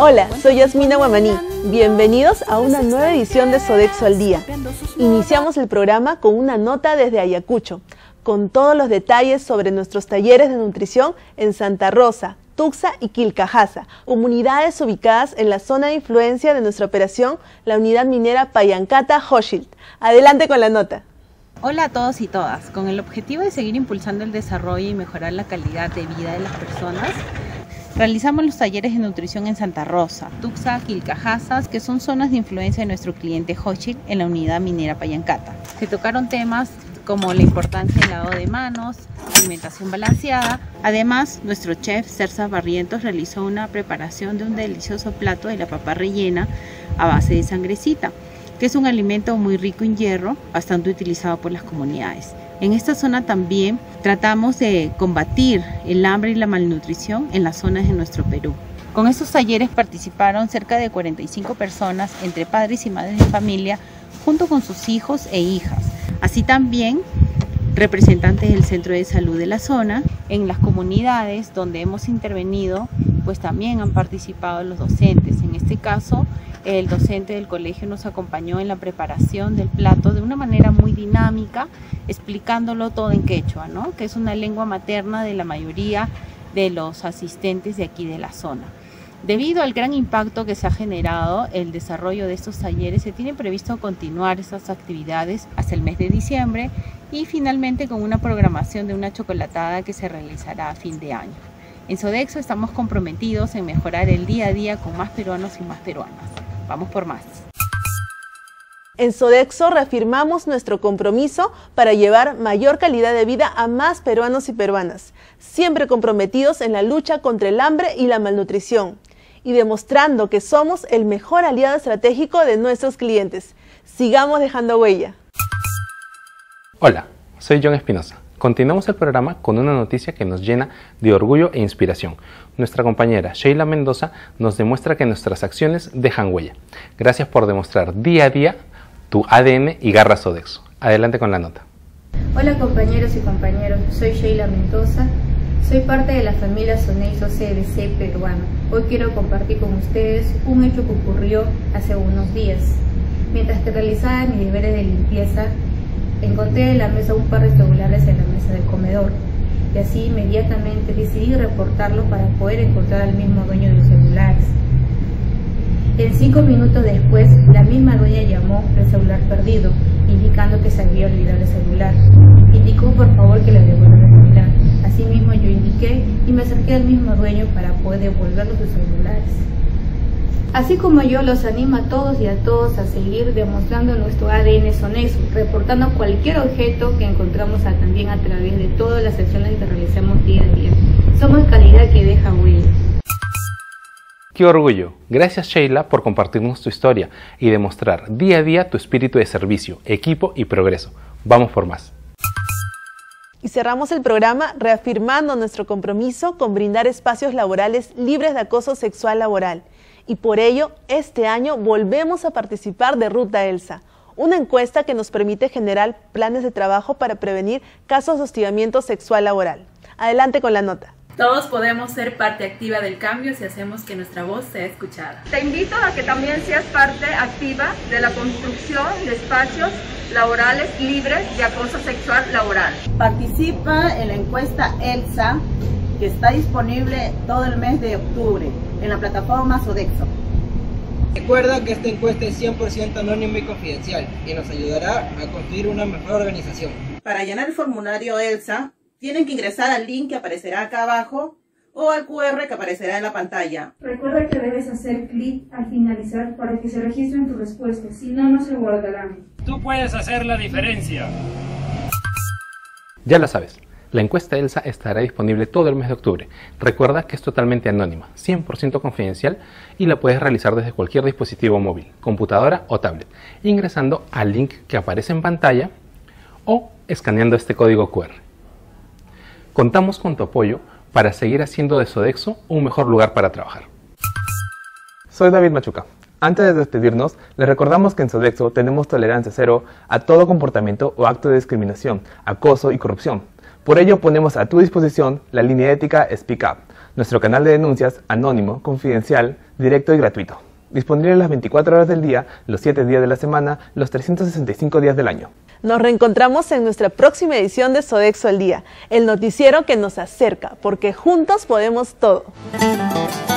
Hola, soy Yasmina Guamaní. Bienvenidos a una nueva edición de Sodexo al Día. Iniciamos el programa con una nota desde Ayacucho, con todos los detalles sobre nuestros talleres de nutrición en Santa Rosa, Tuxtla y Quilcajasa, comunidades ubicadas en la zona de influencia de nuestra operación, la unidad minera Pallancata-Hochschild. Adelante con la nota. Hola a todos y todas. Con el objetivo de seguir impulsando el desarrollo y mejorar la calidad de vida de las personas, realizamos los talleres de nutrición en Santa Rosa, Tuxtla, Quilcajasa, que son zonas de influencia de nuestro cliente Hochschild en la unidad minera Pallancata. Se tocaron temas como la importancia del lavado de manos, alimentación balanceada. Además, nuestro chef Cersa Barrientos realizó una preparación de un delicioso plato de la papa rellena a base de sangrecita, que es un alimento muy rico en hierro, bastante utilizado por las comunidades. En esta zona también tratamos de combatir el hambre y la malnutrición en las zonas de nuestro Perú. Con estos talleres participaron cerca de 45 personas, entre padres y madres de familia, junto con sus hijos e hijas. Así también representantes del centro de salud de la zona. En las comunidades donde hemos intervenido, pues también han participado los docentes. En este caso, el docente del colegio nos acompañó en la preparación del plato de una manera muy dinámica, explicándolo todo en quechua, ¿no? Que es una lengua materna de la mayoría de los asistentes de aquí de la zona. Debido al gran impacto que se ha generado el desarrollo de estos talleres, se tiene previsto continuar estas actividades hasta el mes de diciembre y finalmente con una programación de una chocolatada que se realizará a fin de año. En Sodexo estamos comprometidos en mejorar el día a día con más peruanos y más peruanas. Vamos por más. En Sodexo reafirmamos nuestro compromiso para llevar mayor calidad de vida a más peruanos y peruanas, siempre comprometidos en la lucha contra el hambre y la malnutrición, y demostrando que somos el mejor aliado estratégico de nuestros clientes. Sigamos dejando huella. Hola, soy John Espinosa. Continuamos el programa con una noticia que nos llena de orgullo e inspiración. Nuestra compañera Sheila Mendoza nos demuestra que nuestras acciones dejan huella. Gracias por demostrar día a día tu ADN y garra Sodexo. Adelante con la nota. Hola compañeros y compañeros, soy Sheila Mendoza. Soy parte de la familia Sodexo CDC peruana. Hoy quiero compartir con ustedes un hecho que ocurrió hace unos días. Mientras que realizaba mis deberes de limpieza, encontré en la mesa un par de celulares en la mesa del comedor y así inmediatamente decidí reportarlo para poder encontrar al mismo dueño de los celulares. En 5 minutos después, la misma dueña llamó el celular perdido, indicando que se había olvidado el celular. Indicó por favor que le devuelva el celular. Asimismo yo indiqué y me acerqué al mismo dueño para poder devolverle sus celulares. Así como yo, los animo a todos y a todos a seguir demostrando nuestro ADN Sodexo, reportando cualquier objeto que encontramos también a través de todas las acciones que realizamos día a día. Somos calidad que deja huella. ¡Qué orgullo! Gracias Sheila por compartirnos tu historia y demostrar día a día tu espíritu de servicio, equipo y progreso. Vamos por más. Y cerramos el programa reafirmando nuestro compromiso con brindar espacios laborales libres de acoso sexual laboral. Y por ello, este año volvemos a participar de Ruta Elsa, una encuesta que nos permite generar planes de trabajo para prevenir casos de hostigamiento sexual laboral. Adelante con la nota. Todos podemos ser parte activa del cambio si hacemos que nuestra voz sea escuchada. Te invito a que también seas parte activa de la construcción de espacios laborales libres de acoso sexual laboral. Participa en la encuesta ELSA, que está disponible todo el mes de octubre en la plataforma Sodexo. Recuerda que esta encuesta es 100% anónima y confidencial y nos ayudará a construir una mejor organización. Para llenar el formulario ELSA, tienen que ingresar al link que aparecerá acá abajo o al QR que aparecerá en la pantalla. Recuerda que debes hacer clic al finalizar para que se registren tus respuestas, si no, no se guardarán. Tú puedes hacer la diferencia. Ya lo sabes. La encuesta ELSA estará disponible todo el mes de octubre. Recuerda que es totalmente anónima, 100% confidencial y la puedes realizar desde cualquier dispositivo móvil, computadora o tablet, ingresando al link que aparece en pantalla o escaneando este código QR. Contamos con tu apoyo para seguir haciendo de Sodexo un mejor lugar para trabajar. Soy David Machuca. Antes de despedirnos, les recordamos que en Sodexo tenemos tolerancia cero a todo comportamiento o acto de discriminación, acoso y corrupción. Por ello ponemos a tu disposición la línea ética Speak Up, Nuestro canal de denuncias, anónimo, confidencial, directo y gratuito. Disponible las 24 horas del día, los 7 días de la semana, los 365 días del año. Nos reencontramos en nuestra próxima edición de Sodexo al Día, el noticiero que nos acerca, porque juntos podemos todo.